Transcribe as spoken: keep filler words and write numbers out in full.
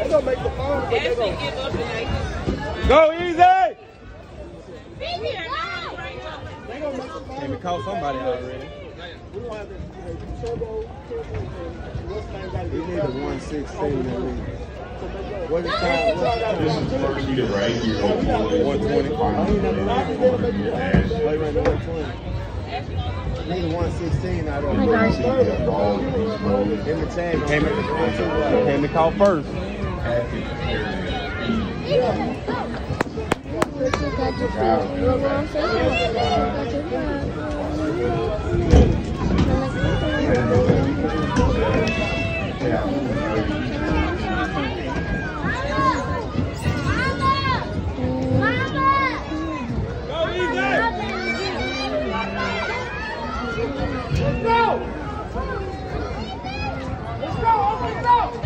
gonna make the phone, but they gonna give up and Go easy! they gonna make the phone. Can we call somebody already? We don't have to, you know, turbo, turbo, and what's the name got to We be need a one sixteen that we. So make that- What's the time? This is first heater right here. one twenty. Oh, he never ran the one twenty. They ran the one twenty. We need a one sixteen out of it. In the tag. Came in, came to call first. Let's go! Let's go! Open it up!